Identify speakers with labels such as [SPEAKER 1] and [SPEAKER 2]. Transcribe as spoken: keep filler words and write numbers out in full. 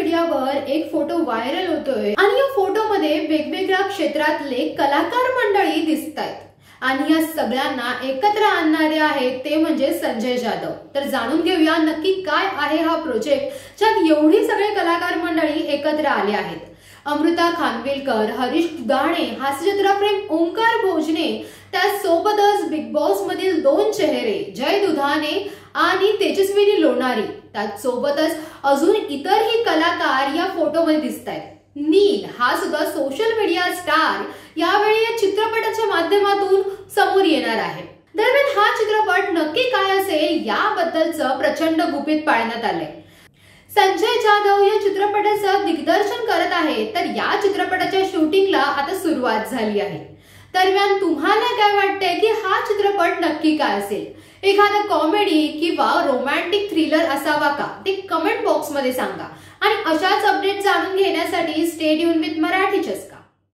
[SPEAKER 1] मीडियावर एक photo viral होतोय आणि या फोटोमध्ये वेगवेगळ्या क्षेत्रातले कलाकार मंडळी दिसतायत आणि या सगळ्यांना एकत्र आणणारे आहेत ते म्हणजे संजय जाधव। तर जाणून घेऊया नक्की काय आहे हा प्रोजेक्ट ज्यात एवढी सगळे कलाकार मंडळी एकत्र आले आहेत। अमृता खानविलकर, हरीश दुधाणे, हास्यचित्रप्रेम ओंकार भोजने, त्यासोबतच बिग बॉस मधील दोन चेहरे जय दुधाणे आणि तेजस्विनी लोणारी, त्यासोबतच अजून इतरही कलाकार या फोटोमध्ये दिसतायत। नील हा सुद्धा सोशल मीडिया स्टार यावेळी या चित्रपटाच्या माध्यमातून समोर येणार आहे। दरम्यान हा चित्रपट नक्की काय असेल याबद्दलचं प्रचंड गुपित पाळण्यात आलंय। संजय जाधव या चित्रपटाचं दिग्दर्शन करत आहे, तर या चित्रपटाच्या शूटिंगला आता सुरुवात झाली आहे। दरम्यान तुम्हाला काय वाटतंय की हा चित्रपट नक्की काय असेल? एखादा कॉमेडी किंवा रोमॅन्टिक थ्रिलर असावा का ते कमेंट बॉक्स मध्ये सांगा आणि अशाच अपडेट जाणून घेण्यासाठी स्टे ट्यून विथ मराठी चस्का।